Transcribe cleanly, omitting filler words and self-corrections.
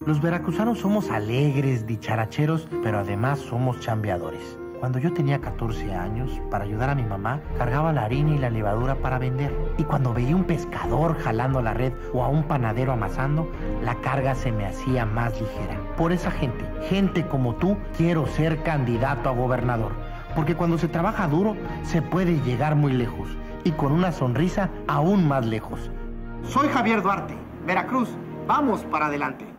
Los veracruzanos somos alegres, dicharacheros, pero además somos chambeadores. Cuando yo tenía 14 años, para ayudar a mi mamá, cargaba la harina y la levadura para vender. Y cuando veía un pescador jalando la red o a un panadero amasando, la carga se me hacía más ligera. Por esa gente como tú, quiero ser candidato a gobernador. Porque cuando se trabaja duro, se puede llegar muy lejos. Y con una sonrisa, aún más lejos. Soy Javier Duarte, Veracruz. Vamos para adelante.